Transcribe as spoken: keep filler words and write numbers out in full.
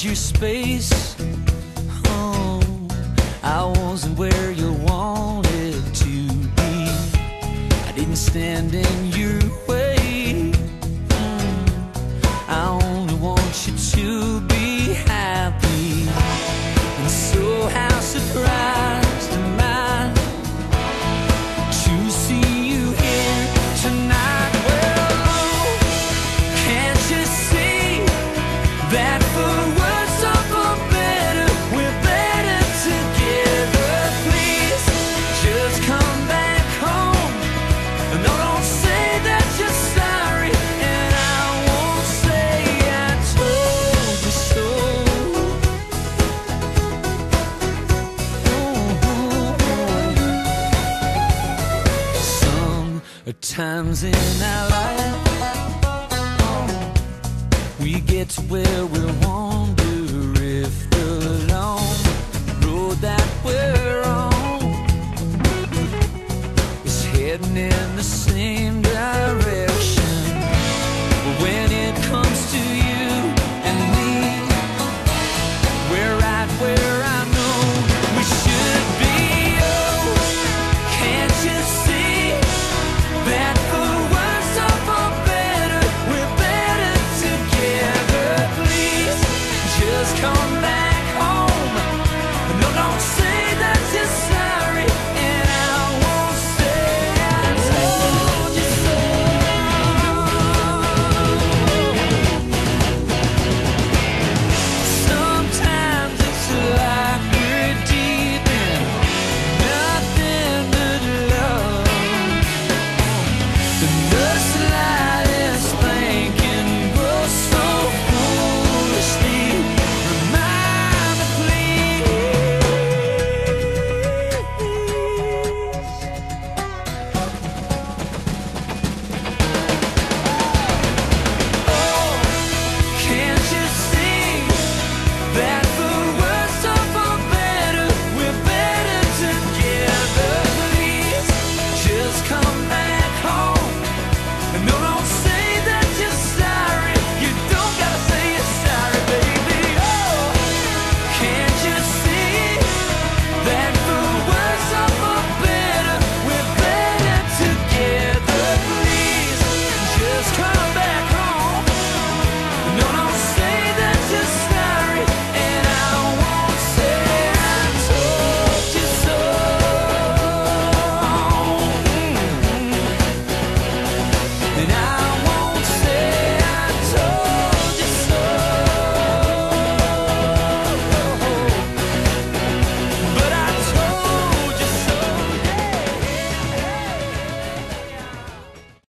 your space. Oh, I wasn't where you wanted to be. I didn't stand in your way. mm, I only want you to be happy. And so how surprised am I to see you here tonight. Well, can't you see that for worse or for better, we're better together? Please, just come back home. No, don't say that you're sorry, and I won't say I told you so. Sometimes in our life, we get to where we wonder if the long road that we're on is heading in the same direction.